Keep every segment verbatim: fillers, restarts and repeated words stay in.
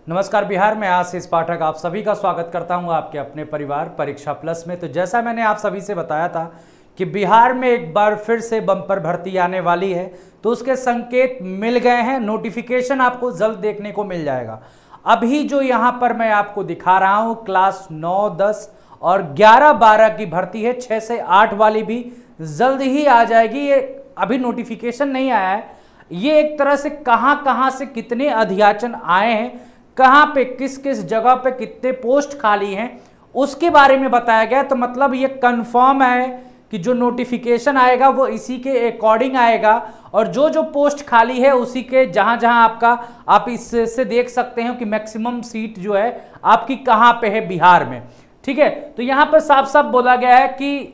नमस्कार बिहार में आशीष पाठक आप सभी का स्वागत करता हूं आपके अपने परिवार परीक्षा प्लस में। तो जैसा मैंने आप सभी से बताया था कि बिहार में एक बार फिर से बम्पर भर्ती आने वाली है, तो उसके संकेत मिल गए हैं। नोटिफिकेशन आपको जल्द देखने को मिल जाएगा। अभी जो यहां पर मैं आपको दिखा रहा हूं क्लास नौ दस और ग्यारह बारह की भर्ती है, छः से आठ वाली भी जल्द ही आ जाएगी। ये अभी नोटिफिकेशन नहीं आया है। ये एक तरह से कहां कहां से कितने अध्याचन आए हैं, कहां पे किस किस जगह पे कितने पोस्ट खाली हैं, उसके बारे में बताया गया। तो मतलब ये कंफर्म है कि जो नोटिफिकेशन आएगा वो इसी के अकॉर्डिंग आएगा, और जो जो पोस्ट खाली है उसी के जहां जहां आपका आप इससे देख सकते हैं कि मैक्सिमम सीट जो है आपकी कहां पे है बिहार में। ठीक है, तो यहां पर साफ साफ बोला गया है कि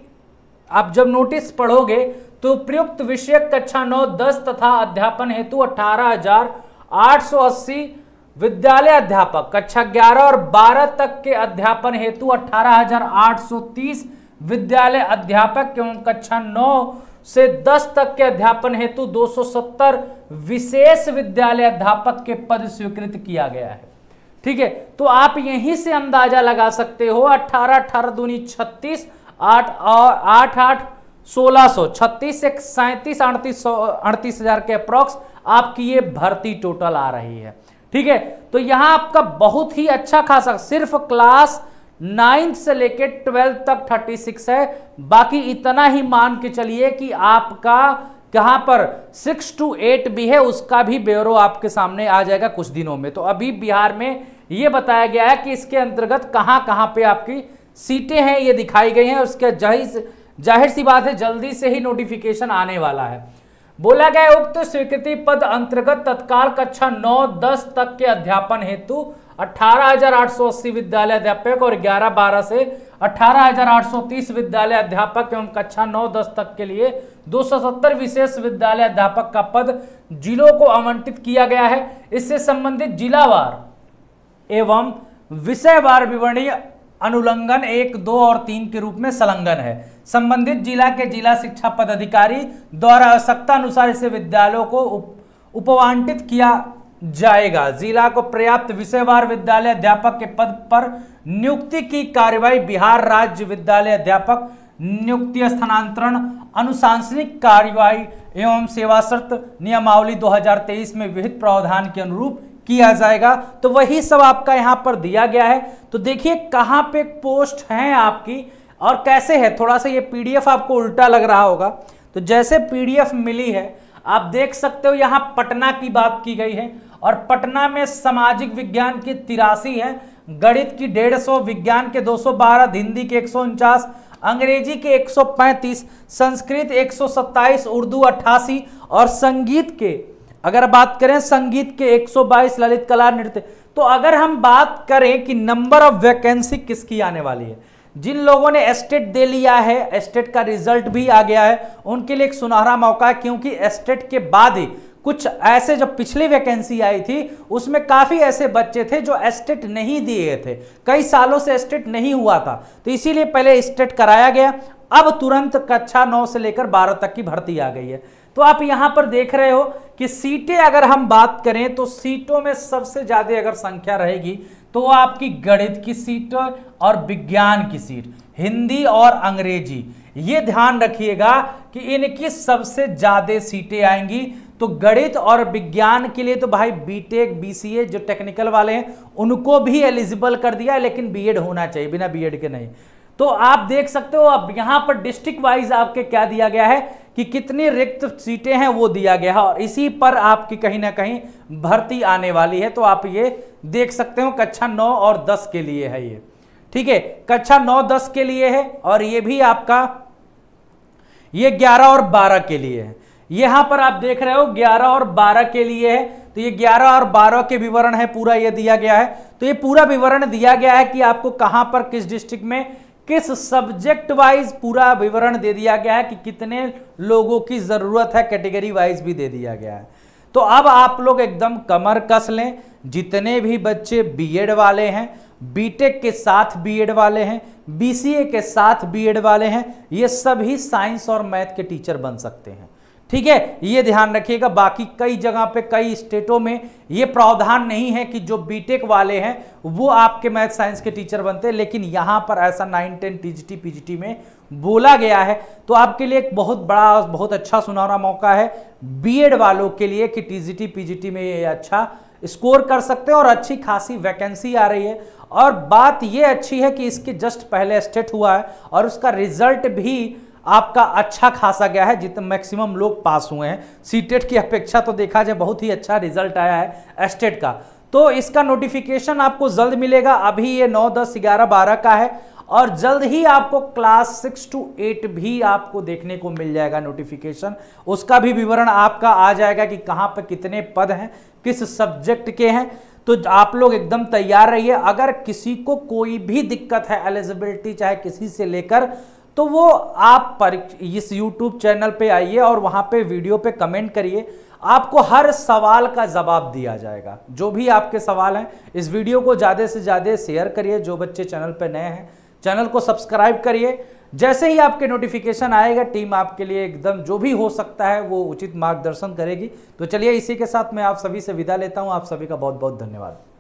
आप जब नोटिस पढ़ोगे तो प्रयुक्त विषय कक्षा नौ दस तथा अध्यापन हेतु अठारह हजार आठ सौ अस्सी विद्यालय अध्यापक, कक्षा ग्यारह और बारह तक के अध्यापन हेतु अठारह हजार आठ सौ तीस विद्यालय अध्यापक एवं कक्षा नौ से दस तक के अध्यापन हेतु दो सौ सत्तर विशेष विद्यालय अध्यापक के पद स्वीकृत किया गया है। ठीक है, तो आप यहीं से अंदाजा लगा सकते हो अठारह अठारह दूनी छत्तीस, आठ और आठ आठ सोलह सौ, छत्तीस से सैंतीस अड़तीस सौ अड़तीस हजार के अप्रोक्स आपकी ये भर्ती टोटल आ रही है। ठीक है, तो यहां आपका बहुत ही अच्छा खासा सिर्फ क्लास नाइन्थ से लेके ट्वेल्थ तक छत्तीस है। बाकी इतना ही मान के चलिए कि आपका कहां पर सिक्स टू एट भी है, उसका भी ब्यौरा आपके सामने आ जाएगा कुछ दिनों में। तो अभी बिहार में यह बताया गया है कि इसके अंतर्गत कहां कहां पे आपकी सीटें हैं ये दिखाई गई हैं। उसके जाहिर जाहिर सी बात है जल्दी से ही नोटिफिकेशन आने वाला है। बोला गया उक्त स्वीकृति पद अंतर्गत तत्काल कक्षा नौ दस तक के अध्यापन हेतु अठारह हजार आठ सौ अस्सी विद्यालय अध्यापक और ग्यारह बारह से अठारह हजार आठ सौ तीस विद्यालय अध्यापक एवं कक्षा नौ दस तक के लिए दो सौ सत्तर विशेष विद्यालय अध्यापक का पद जिलों को आवंटित किया गया है। इससे संबंधित जिलावार एवं विषयवार विवरणीय अनुलंघन एक दो और तीन के रूप में संलग्न है। संबंधित जिला के जिला शिक्षा पदाधिकारी द्वारा आवश्यकता अनुसार इसे विद्यालयों को उप, उपवांटित किया जाएगा। जिला को पर्याप्त विषयवार विद्यालय अध्यापक के पद पर नियुक्ति की कार्यवाही बिहार राज्य विद्यालय अध्यापक नियुक्ति स्थानांतरण अनुशासनिक कार्यवाही एवं सेवा शर्त नियमावली दो हजार तेईस में विहित प्रावधान के अनुरूप किया जाएगा। तो वही सब आपका यहां पर दिया गया है। तो देखिए कहां पे पोस्ट हैं आपकी और कैसे है। थोड़ा सा ये पीडीएफ आपको उल्टा लग रहा होगा, तो जैसे पीडीएफ मिली है आप देख सकते हो यहां पटना की बात की गई है, और पटना में सामाजिक विज्ञान की तिरासी है, गणित की डेढ़ सौ, विज्ञान के दो सौ बारह, हिंदी के एक सौ उनचास, अंग्रेजी के एक सौ पैंतीस, संस्कृत एक सौ सत्ताईस, उर्दू अट्ठासी और संगीत के अगर बात करें संगीत के एक सौ बाईस, ललित कला नृत्य। तो अगर हम बात करें कि नंबर ऑफ वैकेंसी किसकी आने वाली है, जिन लोगों ने एस्टेट दे लिया है, एस्टेट का रिजल्ट भी आ गया है, उनके लिए एक सुनहरा मौका है, क्योंकि एस्टेट के बाद ही कुछ ऐसे जो पिछली वैकेंसी आई थी उसमें काफी ऐसे बच्चे थे जो एस्टेट नहीं दिए थे, कई सालों से एस्टेट नहीं हुआ था, तो इसीलिए पहले एस्टेट कराया गया। अब तुरंत कक्षा नौ से लेकर बारह तक की भर्ती आ गई है। तो आप यहां पर देख रहे हो कि सीटें अगर हम बात करें तो सीटों में सबसे ज्यादा अगर संख्या रहेगी तो वो आपकी गणित की सीट और विज्ञान की सीट, हिंदी और अंग्रेजी। ये ध्यान रखिएगा कि इनकी सबसे ज्यादा सीटें आएंगी। तो गणित और विज्ञान के लिए तो भाई बीटेक बीसीए जो टेक्निकल वाले हैं उनको भी एलिजिबल कर दिया है, लेकिन बीएड होना चाहिए, बिना बीएड के नहीं। तो आप देख सकते हो अब यहां पर डिस्ट्रिक्ट वाइज आपके क्या दिया गया है कि कितनी रिक्त सीटें हैं वो दिया गया है, और इसी पर आपकी कहीं ना कहीं भर्ती आने वाली है। तो आप ये देख सकते हो कक्षा नौ और दस के लिए है ये। ठीक है, कक्षा नौ दस के लिए है, और ये भी आपका ये ग्यारह और बारह के लिए है। यहां पर आप देख रहे हो ग्यारह और बारह के लिए है। तो ये ग्यारह और बारह के विवरण है, पूरा ये दिया गया है। तो ये पूरा विवरण दिया गया है कि आपको कहां पर किस डिस्ट्रिक्ट में किस सब्जेक्ट वाइज पूरा विवरण दे दिया गया है कि कितने लोगों की जरूरत है, कैटेगरी वाइज भी दे दिया गया है। तो अब आप लोग एकदम कमर कस लें, जितने भी बच्चे बीएड वाले हैं, बीटेक के साथ बीएड वाले हैं, बीसीए के साथ बीएड वाले हैं, ये सभी साइंस और मैथ के टीचर बन सकते हैं। ठीक है, ये ध्यान रखिएगा। बाकी कई जगह पे, कई स्टेटों में ये प्रावधान नहीं है कि जो बीटेक वाले हैं वो आपके मैथ साइंस के टीचर बनते हैं, लेकिन यहां पर ऐसा नाइन टेन टीजीटी पीजीटी में बोला गया है। तो आपके लिए एक बहुत बड़ा, बहुत अच्छा सुनहरा मौका है बीएड वालों के लिए कि टीजीटी पीजीटी में ये अच्छा स्कोर कर सकते हैं और अच्छी खासी वैकेंसी आ रही है। और बात ये अच्छी है कि इसके जस्ट पहले स्टेट हुआ है और उसका रिजल्ट भी आपका अच्छा खासा गया है, जितने मैक्सिमम लोग पास हुए हैं। सीटेट की अपेक्षा तो देखा जाए बहुत ही अच्छा रिजल्ट आया है स्टेट का। तो इसका नोटिफिकेशन आपको जल्द मिलेगा। अभी ये नौ दस ग्यारह बारह का है और जल्द ही आपको क्लास सिक्स टू एट भी आपको देखने को मिल जाएगा नोटिफिकेशन। उसका भी विवरण आपका आ जाएगा कि कहां पर कितने पद हैं, किस सब्जेक्ट के हैं। तो आप लोग एकदम तैयार रहिए। अगर किसी को कोई भी दिक्कत है एलिजिबिलिटी चाहे किसी से लेकर, तो वो आप पर इस यूट्यूब चैनल पे आइए और वहां पे वीडियो पे कमेंट करिए। आपको हर सवाल का जवाब दिया जाएगा। जो भी आपके सवाल हैं, इस वीडियो को ज़्यादा से ज़्यादा शेयर करिए। जो बच्चे चैनल पे नए हैं, चैनल को सब्सक्राइब करिए। जैसे ही आपके नोटिफिकेशन आएगा, टीम आपके लिए एकदम जो भी हो सकता है वो उचित मार्गदर्शन करेगी। तो चलिए, इसी के साथ मैं आप सभी से विदा लेता हूं। आप सभी का बहुत बहुत धन्यवाद।